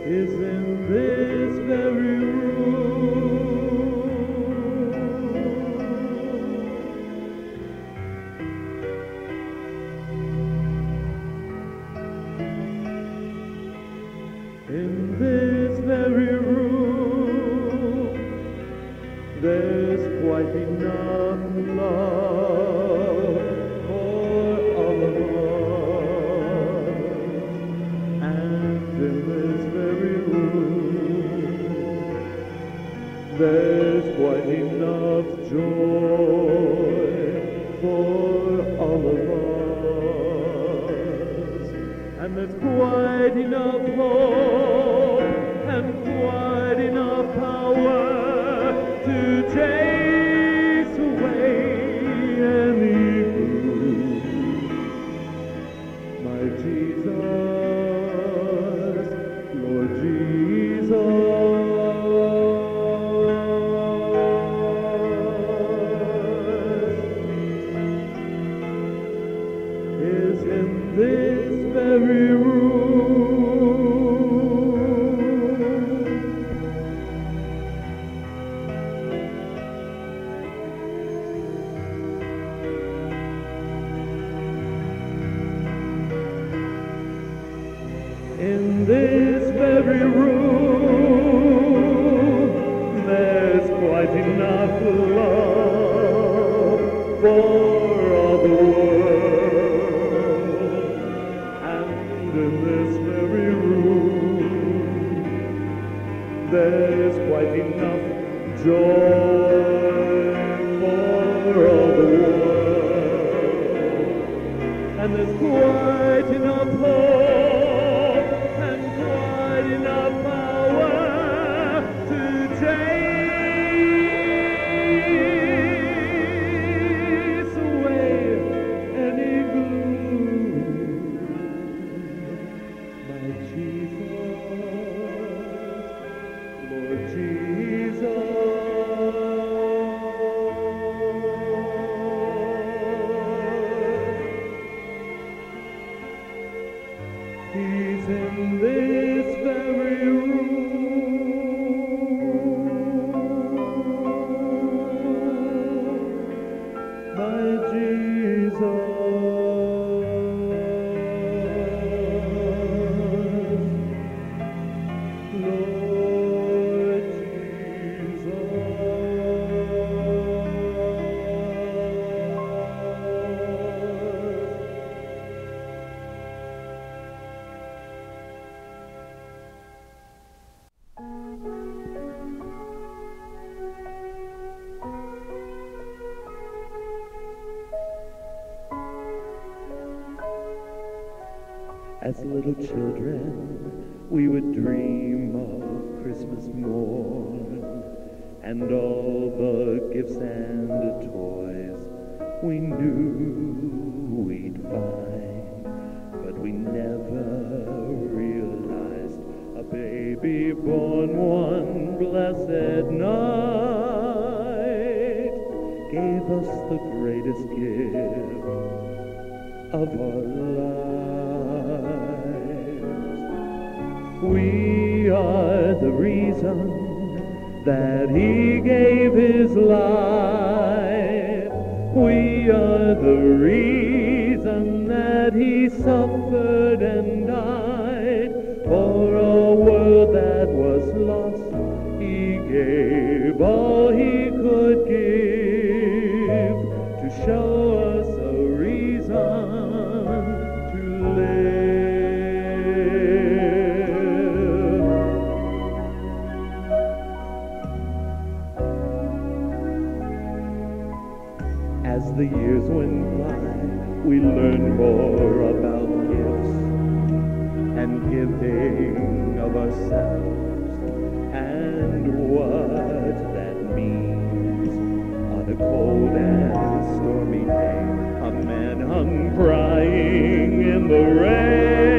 is in this very room. In this very room, there's quite enough love for all of us. And in this very room, there's quite enough joy for all of us. And there's quite enough hope and quite enough power to chase away any gloom. My Jesus, Lord Jesus, is in this very room. In this very room, there's quite enough love for all the world. And in this very room, there's quite enough joy for all the world. And there's quite enough hope and quite enough power to chase away any gloom. My Jesus, Lord Jesus, He's in this very room. My Jesus, Lord As little children, we would dream of Christmas morn, and all the gifts and toys we knew we'd find. But we never realized a baby born one blessed night gave us the greatest gift of our lives. We are the reason that He gave His life. We are the reason that He suffered and died. For a world that was lost, He gave all He could give to show us a reason to live. As the years went by, we learned more about gifts and giving of ourselves and what that means. On a cold and stormy day, a man hung crying in the rain.